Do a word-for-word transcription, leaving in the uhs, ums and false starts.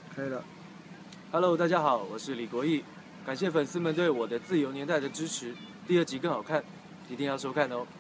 可以了。 Hello， 大家好，我是李国义，感谢粉丝们对我的《自由年代》的支持，第二集更好看，一定要收看哦。